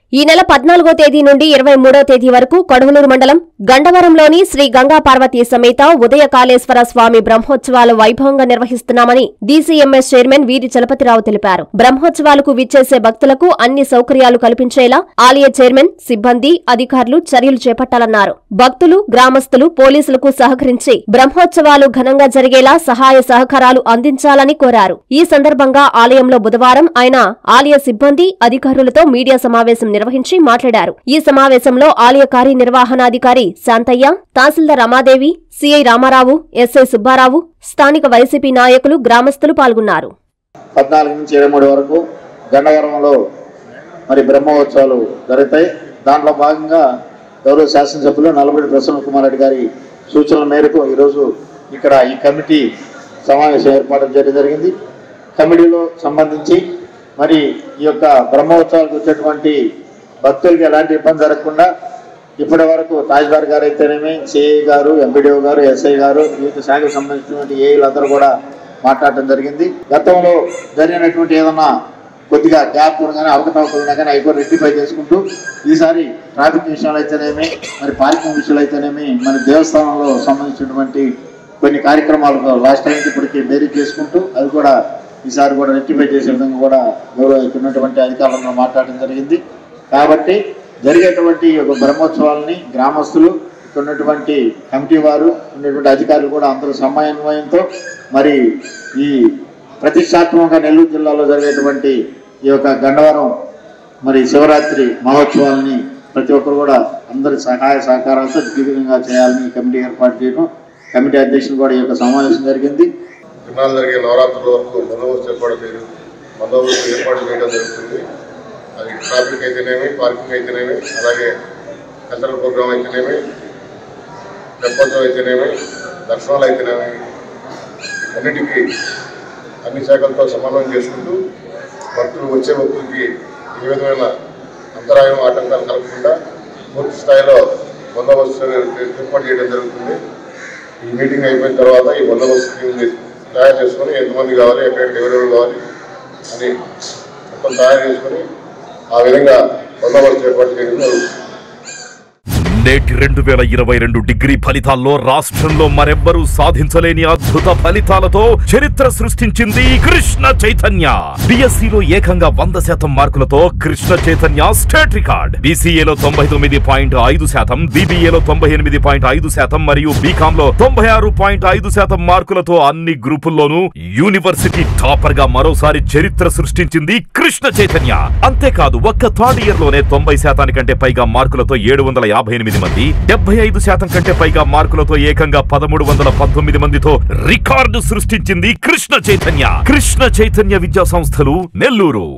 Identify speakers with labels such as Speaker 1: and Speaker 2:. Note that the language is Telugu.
Speaker 1: ఈ నెల 14వ తేదీ నుండి 23వ తేదీ వరకు కొడవలూరు మండలం గండవరంలోని శ్రీ గంగా పార్వతీ సమేత ఉదయకాళేశ్వర స్వామి బ్రహ్మోత్సవాలు వైభవంగా నిర్వహిస్తున్నామని డీసీఎంఎస్ చైర్మన్ వీరి చలపతిరావు తెలిపారు. బ్రహ్మోత్సవాలకు విచ్చేసే భక్తులకు అన్ని సౌకర్యాలు కల్పించేలా ఆలయ చైర్మన్, సిబ్బంది, అధికారులు చర్యలు చేపట్టాలన్నారు. భక్తులు, గ్రామస్తులు, పోలీసులకు సహకరించి బ్రహ్మోత్సవాలు ఘనంగా జరిగేలా సహాయ సహకారాలు అందించాలని కోరారు. ఈ సందర్భంగా ఆలయంలో బుధవారం ఆయన ఆలయ సిబ్బంది, అధికారులతో మీడియా సమావేశం నిర్వహించి మాట్లాడారు. ఈ సమావేశంలో ఆలయ కార్యనిర్వహణాధికారి శాంతయ్య, తహసీల్దార్ రమాదేవి, సిఐ రామారావు, ఎస్ఐ సుబ్బారావు, స్థానిక వైసీపీ నాయకులు, గ్రామస్తులు పాల్గొన్నారు.
Speaker 2: 14 నుంచి 23 వరకు గండవరంలో బ్రహ్మోత్సవాలు జరుగుతాయి. దాంట్లో భాగంగా గౌరవ శాసనసభ్యులు నల్లబడి ప్రసన్న కుమార్ రెడ్డి గారి సూచనల మేరకు ఈరోజు ఇక్కడ ఈ కమిటీ సమావేశం ఏర్పాటు చేయడం జరిగింది. కమిటీలో సంబంధించి ఈ యొక్క బ్రహ్మోత్సవాలకు వచ్చేటువంటి భక్తులకి ఎలాంటి ఇబ్బంది జరగకుండా ఇప్పటి వరకు తహసీల్దార్ గారు అయితేనేమి, సిఐ గారు, ఎంపీడీఓ గారు, ఎస్ఐ గారు, వివిధ శాఖకు సంబంధించినటువంటి ఏఈలందరూ కూడా మాట్లాడటం జరిగింది. గతంలో జరిగినటువంటి ఏదన్నా కొద్దిగా గ్యాప్ కానీ అవకతవకలున్నా కానీ అవి కూడా రెక్టిఫై చేసుకుంటూ ఈసారి ట్రాఫిక్ విషయాలు అయితేనేమి, పార్కింగ్ విషయాలు అయితేనేమి, దేవస్థానంలో సంబంధించినటువంటి కొన్ని కార్యక్రమాలు లాస్ట్ టైంకి ఇప్పటికీ బేరీ చేసుకుంటూ అవి కూడా ఈసారి కూడా రెక్టిఫై చేసే విధంగా కూడా ఉన్నటువంటి అధికారులతో మాట్లాడడం జరిగింది. కాబట్టి జరిగేటువంటి ఒక బ్రహ్మోత్సవాలని గ్రామస్తులు, ఇక్కడ ఉన్నటువంటి కమిటీ వారు, ఉన్నటువంటి అధికారులు కూడా అందరూ సమన్వయంతో ఈ ప్రతిష్టాత్మకంగా నెల్లూరు జిల్లాలో జరిగేటువంటి ఈ యొక్క గండవరం శివరాత్రి మహోత్సవాలని ప్రతి ఒక్కరు కూడా అందరి సహాయ సహకారాలతో దిగ్విజయంగా చేయాలని కమిటీ ఏర్పాటు చేయడం, కమిటీ అధ్యక్షులు కూడా ఈ యొక్క సమావేశం జరిగింది.
Speaker 3: జరిగే నవరాత్రుల వరకు బందోబస్తు ఏర్పాటు చేయడం జరుగుతుంది. అది ట్రాఫిక్ అయితేనేమి, పార్కింగ్ అయితేనేమి, అలాగే కల్చరల్ ప్రోగ్రామ్ అయితేనేమి, తెప్పోత్సవం అయితేనేమి, దర్శనాలు అయితేనేమి, అన్నిటికీ అన్ని శాఖలతో సమన్వయం చేసుకుంటూ వచ్చే భక్తులకి ఏ విధమైన అంతరాయం, ఆటంకాలు కలగకుండా పూర్తి స్థాయిలో బందోబస్తు ఏర్పాటు చేయడం జరుగుతుంది. ఈ మీటింగ్ అయిపోయిన తర్వాత ఈ బందోబస్తు తయారు చేసుకొని ఎంతమంది కావాలి, ఎక్కడికి ఎవరెవరు కావాలి అని మొత్తం తయారు చేసుకొని ఆ విధంగా బందోబస్తు ఏర్పాటు చేయడం జరుగుతుంది.
Speaker 4: నేటి 2022 డిగ్రీ ఫలితాల్లో రాష్ట్రంలో మరెవ్వరూ సాధించలేని అద్భుత ఫలితాలతో చరిత్ర సృష్టించింది కృష్ణ చైతన్య. బిఎస్సిలో ఏకంగా 100% మార్కులతో కృష్ణ చైతన్య స్టేట్ రికార్డ్. బీసీఏలో 99.5%, బీబీఏలో 98.5% మరియు బీకాంలో 96.5% మార్కులతో అన్ని గ్రూపుల్లోనూ యూనివర్సిటీ టాపర్ గా మరోసారి చరిత్ర సృష్టించింది కృష్ణ చైతన్య. అంతేకాదు ఒక్క థర్డ్ ఇయర్ లోనే 90% కంటే పైగా మార్కులతో 758 మంది, 75% కంటే పైగా మార్కులతో ఏకంగా 1319 మందితో రికార్డు సృష్టించింది కృష్ణ చైతన్య. కృష్ణ చైతన్య విద్యా సంస్థలు, నెల్లూరు.